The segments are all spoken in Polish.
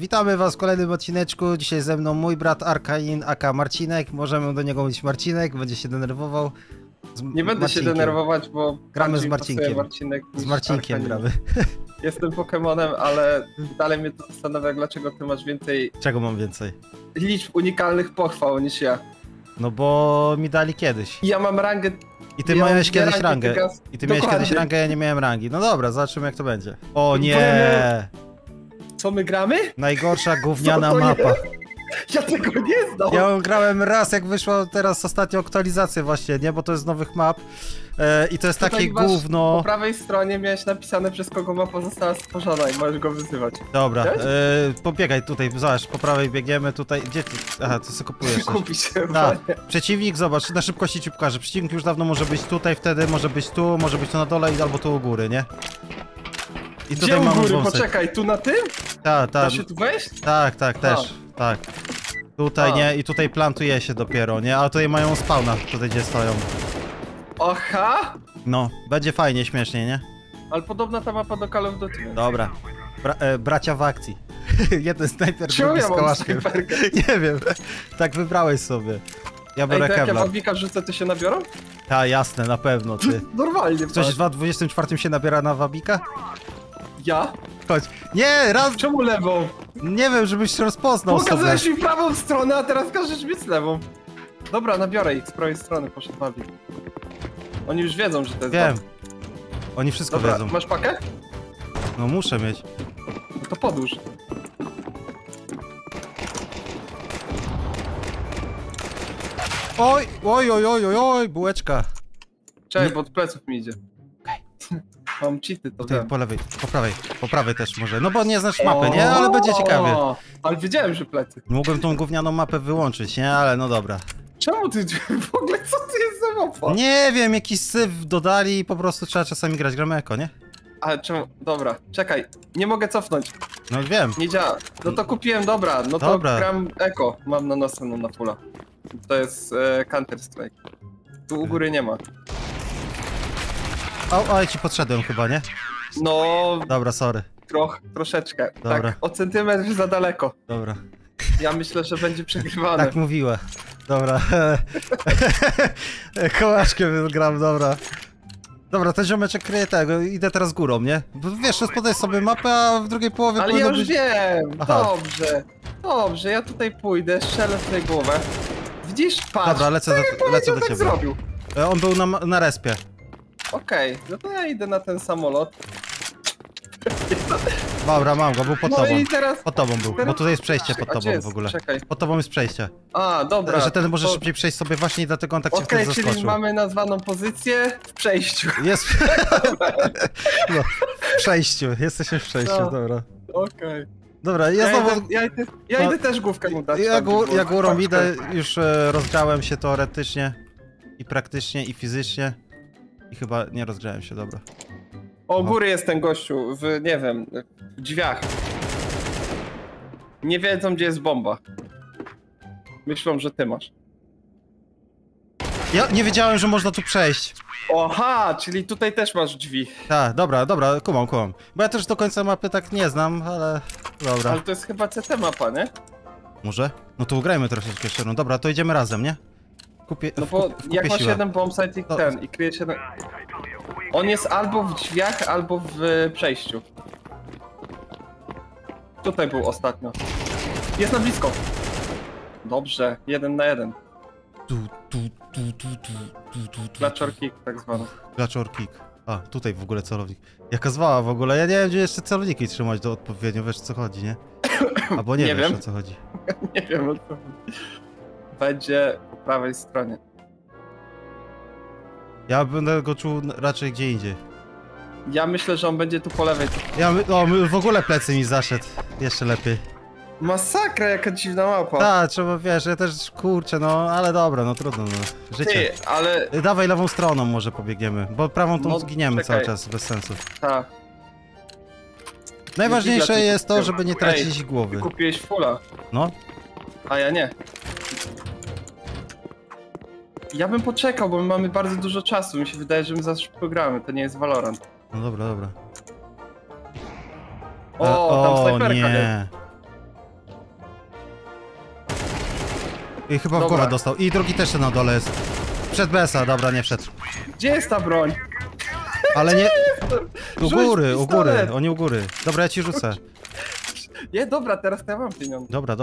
Witamy was w kolejnym odcineczku. Dzisiaj ze mną mój brat Arkain, aka Marcinek. Możemy do niego mówić Marcinek, będzie się denerwował. Nie będę się denerwować, bo gramy z Marcinkiem. Z Marcinkiem Arkain. gramy. Jestem Pokemonem, ale dalej mnie to zastanawia, dlaczego ty masz więcej Czego mam więcej? liczb unikalnych pochwał niż ja. No bo mi dali kiedyś. Ja mam rangę. I ty ja miałeś kiedyś rangę. I ty miałeś Dokładnie. kiedyś rangę, ja nie miałem rangi. No dobra, zobaczymy jak to będzie. O nie! Co my gramy? Najgorsza gówniana Co to mapa. jest? Ja tego nie znam. Ja ją grałem raz, jak wyszła teraz ostatnia aktualizacja właśnie, nie? Bo to jest z nowych map. I to jest Tutaj takie masz gówno. Po prawej stronie miałeś napisane, przez kogo mapa została stworzona i możesz go wyzywać. Dobra, pobiegaj tutaj, zobacz, po prawej biegniemy tutaj. Gdzie ty? Aha, ty sobie kupujesz coś. Kupi się. Przeciwnik, zobacz, na szybkości ci pokażę. Przeciwnik już dawno może być tutaj, wtedy może być tu na dole albo tu u góry, nie? I Gdzie u mamy góry? wąsek. Poczekaj, tu na tym? Tak, Da tak. się tu wejść? Tak, też, tak. Tutaj, nie? I tutaj plantuje się dopiero, nie? A tutaj mają spawna, tutaj gdzie stoją. Aha! No, będzie fajnie, śmiesznie, nie? Ale podobna ta mapa do Call of Duty. Dobra. Bracia w akcji. Jeden snajper, Czemu drugi ja z mam kołaszkiem. snajperkę? Nie wiem, tak wybrałeś sobie. Ja Ej, biorę to jak ja Kevlar. wabika rzucę, to się nabiorą? Ta, jasne, na pewno, ty. Normalnie. Ktoś w 2024 się nabiera na wabika? Ja? Chodź. Nie, raz... Czemu lewą? Nie wiem, żebyś rozpoznał sobie. Pokazałeś mi prawą stronę, a teraz każesz mieć lewą. Dobra, nabiorę ich z prawej strony, poszedł wabik. Oni już wiedzą, że to jest Wiem. wabik. Oni wszystko Dobra, wiedzą. masz pakę? No muszę mieć. No to podłóż. Oj, bułeczka. Czekaj, bo od pleców mi idzie. Mam cheaty, to Tutaj wiem. po prawej też może. No bo nie znasz mapy, nie? Ale będzie ciekawie. Ale wiedziałem, że plecy. Mógłbym tą gównianą mapę wyłączyć, nie? Ale no dobra. Czemu ty, w ogóle co to jest za mapa? Nie wiem, jakiś syf dodali i po prostu trzeba czasami grać. Gramy eko, nie? Ale czemu, dobra, czekaj, nie mogę cofnąć, No wiem. nie działa. No to kupiłem, dobra, no to Dobra. gram Eko, mam na nosę, no na fulla. To jest Counter Strike. Tu u góry nie ma. O, ci podszedłem chyba, nie? No, Dobra, sorry. troszeczkę. Dobra. Tak, o centymetr za daleko. Dobra. Ja myślę, że będzie przegrywane. Tak mówiła. Dobra. Kołaszkiem gram, dobra. Dobra, ten ziomeczek kryje tego, idę teraz górą, nie? Bo wiesz, rozpoznaj sobie mapę, a w drugiej połowie Ale ja już być... wiem, Aha. dobrze, ja tutaj pójdę, strzelę w tej głowę. Widzisz, patrz, Dobra, lecę do tak ciebie. zrobił. On był na respie. Okej, no to ja idę na ten samolot. Dobra, mam go, był pod No tobą. i teraz... Pod tobą był, bo tutaj jest przejście pod A gdzie tobą jest? w ogóle. Czekaj. Pod tobą jest przejście. A, dobra. Że ten może to- szybciej przejść sobie właśnie i dlatego on tak cię Okej, wtedy czyli zaskoczył. mamy nazwaną pozycję w przejściu. Jest... no, w przejściu, jesteśmy w przejściu, No. dobra. Okej. Dobra, ja znowu... Ja idę też główkę mu dać. Ja górą idę, już rozgrzałem się teoretycznie i praktycznie i fizycznie. I chyba nie rozgrzałem się, dobra. O, góry jest ten gościu, nie wiem, w drzwiach. Nie wiedzą, gdzie jest bomba. Myślą, że ty masz. Ja nie wiedziałem, że można tu przejść. Oha, czyli tutaj też masz drzwi. Tak, dobra, kumam. Bo ja też do końca mapy tak nie znam, ale... Dobra. Ale to jest chyba CT mapa, nie? Może? No to ugrajmy troszeczkę jeszcze. No dobra, to idziemy razem, nie? No bo jak masz siłę. jeden bombsite i To- ten, i kryjesz jeden... On jest albo w drzwiach, albo w przejściu. Tutaj był ostatnio. Jest na blisko. Dobrze, 1 na 1. Clutcher kick tak zwany. Clutcher kick. A, tutaj w ogóle celownik. Jaka zwała w ogóle? Ja nie wiem, gdzie jeszcze celowniki trzymać do odpowiednio, wiesz o co chodzi, nie? Albo nie Nie wiesz wiem. o co chodzi. Nie wiem o co chodzi. Będzie po prawej stronie. Ja będę go czuł raczej gdzie indziej. Ja myślę, że on będzie tu po lewej. W ogóle plecy mi zaszedł. Jeszcze lepiej. Masakra, jaka dziwna mapa. Tak, trzeba, wiesz, ja też, kurczę, no, ale dobra, no trudno, no. Życie. Ty, ale... Dawaj lewą stroną może pobiegniemy, bo prawą tą No, zginiemy czekaj. cały czas, bez sensu. Ta. Najważniejsze Widzę, jest to, żeby nie tracić Ty głowy. kupiłeś fulla, No, a ja nie. Ja bym poczekał, bo my mamy bardzo dużo czasu. Mi się wydaje, że my za szybko gramy. To nie jest Valorant. no dobra. O, tam snajperka, nie? nie. I chyba w Dobra. głowę dostał. I drugi też na dole jest. Przed BS-a, dobra, nie wszedł. Gdzie jest ta broń? Ale nie... U Rzuć góry, u góry, pistolet. oni u góry. Dobra, ja ci rzucę. Nie, dobra, teraz to ja mam pieniądze. Dobra.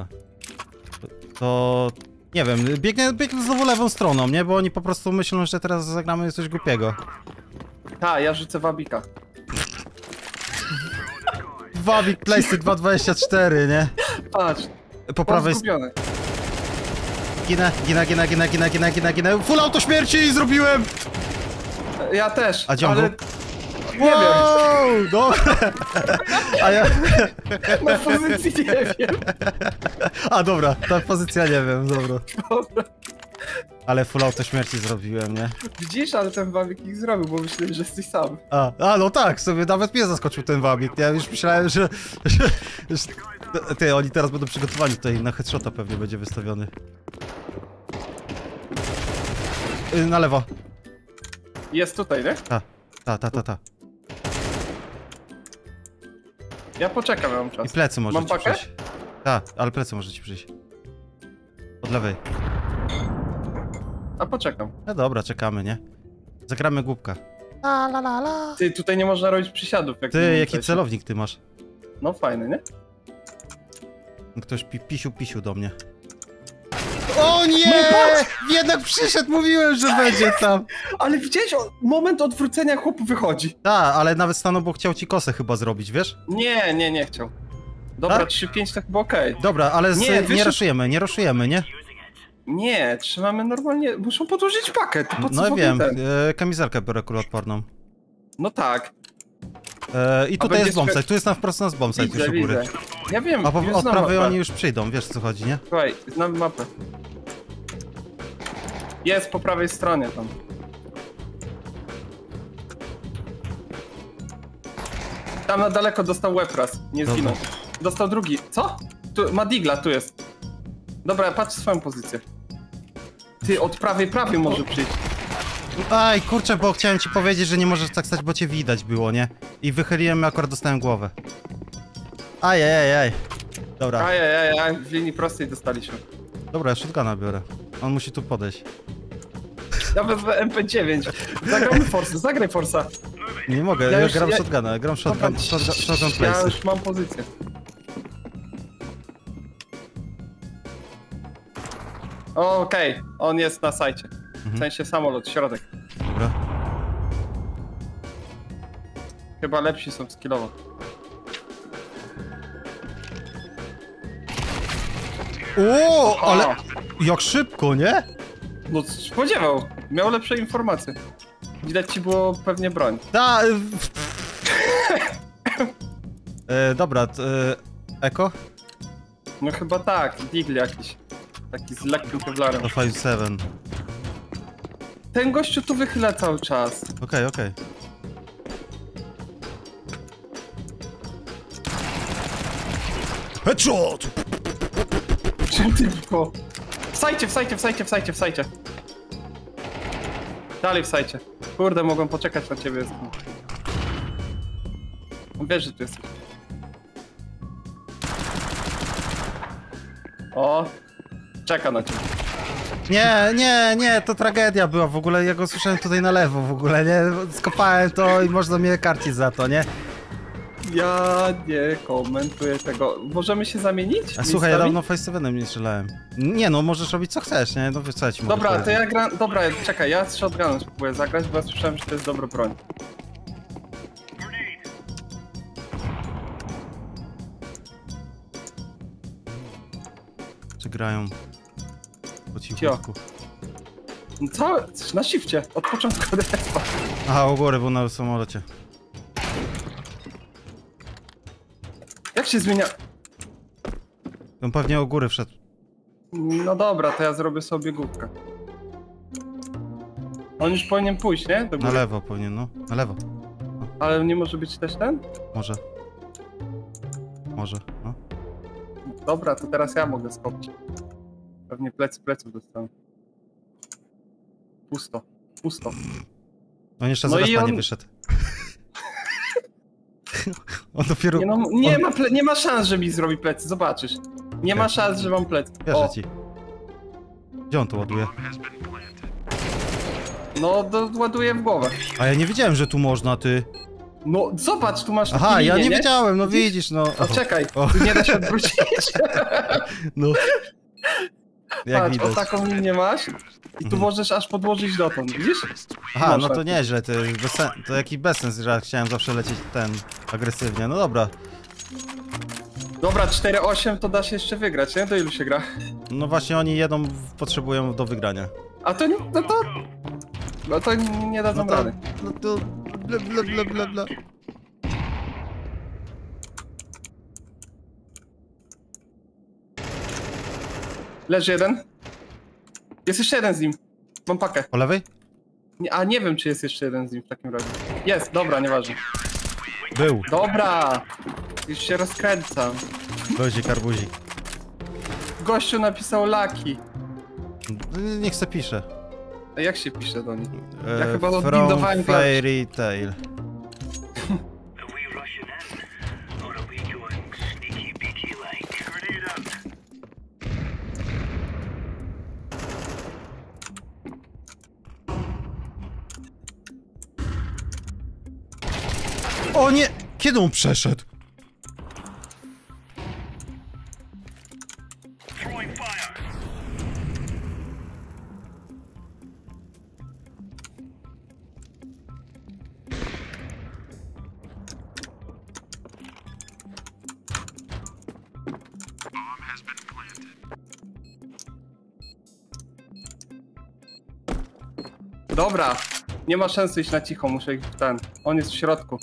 To... Nie wiem, biegnę znowu lewą stroną, nie? Bo oni po prostu myślą, że teraz zagramy coś głupiego. Ta, ja rzucę wabika. Wabik Playsy 2.24, nie? Patrz, Po prawej zgubiony. ginę. Full auto śmierci zrobiłem! Ja też, A gdzie on ale... był? Nie Wow, dobra. A ja... wiem, na pozycji nie wiem. A dobra, ta pozycja nie wiem, dobra. Dobra. Ale full auto śmierci zrobiłem, nie? Widzisz, ale ten wabik ich zrobił, bo myśleli, że jesteś sam. A no tak, sobie nawet mnie zaskoczył ten wabik. Ja już myślałem, że ty, oni teraz będą przygotowani tutaj na headshota pewnie będzie wystawiony. Na lewo. Jest tutaj, nie? Ta. Ja poczekam, ja mam I czas. plecy może Mam ci pakę? przyjść. Tak, ale plecy może ci przyjść. Od lewej. A poczekam. No dobra, czekamy, nie? Zagramy głupka. Ty, tutaj nie można robić przysiadów. Jak Ty, nie jaki chcesz. celownik ty masz? No fajny, nie? Ktoś pisiu do mnie. O nie! Jednak przyszedł, mówiłem, że będzie tam. Ale widziałeś, moment odwrócenia chłop wychodzi. Tak, ale nawet stanął, bo chciał ci kosę chyba zrobić, wiesz? Nie chciał. Dobra, A? 3-5 to chyba okej. Dobra, ale Nie, nie wyszedł- ruszujemy, nie? Nie, trzymamy normalnie, muszą podłożyć pakę, to po co No w ogóle wiem, ten? kamizelkę biorę kuloodporną. No tak, I tutaj będzie jest bombsite, tu jest na wprost nas bombsite już widzę, u góry. widzę. Ja wiem, A już od znam prawej mapę. oni już przyjdą, wiesz co chodzi, nie? Słuchaj, znam mapę. Jest po prawej stronie tam. Tam na daleko dostał łeb raz, nie Dobra. zginął. Dostał drugi. Co? Tu, ma digla, tu jest. Dobra, patrz swoją pozycję. Ty, od prawej może przyjść. Aj, kurczę, bo chciałem ci powiedzieć, że nie możesz tak stać, bo cię widać było, nie? I wychyliłem, akurat dostałem głowę. Ajajajaj. Dobra, Ajajaj, w linii prostej dostaliśmy. dobra, ja shotguna biorę. On musi tu podejść. Ja wezmę MP9. Zagramy Forsa, zagraj Forsa. Nie mogę, Ja ja już- gram ja- shotguna, gram shotgun Ja playsy. już mam pozycję. Okej, on jest na sajcie. W sensie samolot, środek. Dobra. Chyba lepsi są skillowo. O, O, ale jak szybko, nie? no spodziewał, miał lepsze informacje. Widać ci było pewnie broń. Da. Dobra, Eko? No chyba tak, Deagle jakiś. Taki z lekkim kevlarem. To 5-7. Ten gościu tu wychyla cały czas. Okej. Headshot! Czym ty było? W sajcie. Dalej w sajcie. Kurde, mogłem poczekać na ciebie. Wiesz, że tu jesteś. O, czeka na ciebie. Nie, to tragedia była w ogóle, ja go słyszałem tutaj na lewo w ogóle, nie? Skopałem to i można mnie karcić za to, nie? Ja nie komentuję tego. Możemy się zamienić? A słuchaj, ja miejscami? dawno Face 7 nie strzelałem. Nie no, możesz robić co chcesz, nie? No wiesz co ja ci mogę Dobra, to powiedzieć. ja gram. Dobra, czekaj, ja z shotgunem spróbuję zagrać, bo ja słyszałem, że to jest dobra broń. Czy grają po cichutku. No co? Na shifcie, od początku despa. Aha, u góry był na samolocie. Jak się zmienia? On pewnie u góry wszedł. No dobra, to ja zrobię sobie główkę. On już powinien pójść, nie? Do Na góry. lewo powinien, no. Na lewo. Ale nie może być też ten? Może. No. Dobra, to teraz ja mogę skopić. Pewnie pleców dostanę. Pusto. On jeszcze No zaraz i nie on- wyszedł. On dopiero... Nie, no, nie ma szans, że mi zrobi plecy, zobaczysz. Nie ma szans, że mam plecy. Wierzę O, ci. Gdzie on to ładuje? No, ładuję w głowę. A ja nie wiedziałem, że tu można, ty. No, zobacz, tu masz Aha, takie ja linie, nie wiedziałem, no widzisz, no. O, czekaj, O. tu nie da się odwrócić. No. Jak Patrz, widać. o taką linię masz i tu możesz aż podłożyć dotąd, widzisz? Aha, no Można. to nieźle, to jakiś bezsens, że ja chciałem zawsze lecieć agresywnie, no dobra. Dobra, 4-8 to da się jeszcze wygrać, nie? Do ilu się gra? No właśnie oni potrzebują do wygrania. A to nie, no to nie dadzą rady. No to... Bla, bla, bla, bla, bla. Leży jeden. Jest jeszcze jeden z nim. Mam pakę. Po lewej? A nie wiem, czy jest jeszcze jeden z nim w takim razie. Jest, dobra, nieważne. Był. Dobra! Już się rozkręcam. Luzik, arbuzik. Gościu napisał Lucky. Niech se pisze. A jak się pisze do nich? Ja chyba From odbindowałem Fairy Tail. O nie! Kiedy on przeszedł? Dobra, nie ma sensu iść na cicho, muszę ich On jest w środku.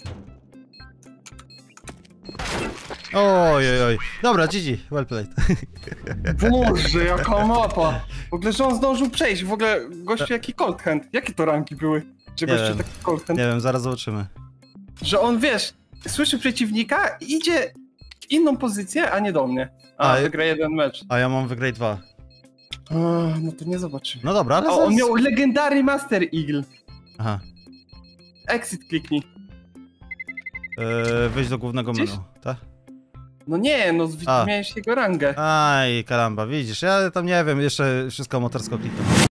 Oj. Dobra, GG, well played. Boże, jaka mapa! W ogóle, że on zdążył przejść, w ogóle gościu jaki cold hand. Jakie to ranki były? Że Nie gościu wiem. taki cold hand. Nie wiem, zaraz zobaczymy. Że on, wiesz, słyszy przeciwnika i idzie w inną pozycję, a nie do mnie. A, Wygra jeden mecz. A ja mam wygrać 2. No to nie zobaczymy. No dobra, ale O, on miał legendary Master Eagle. Aha. Exit kliknij. Wyjść do głównego Gdzieś? menu, tak? No nie, no A. miałeś jego rangę. Aj, karamba, widzisz, ja tam nie wiem, jeszcze wszystko motorsko klikam.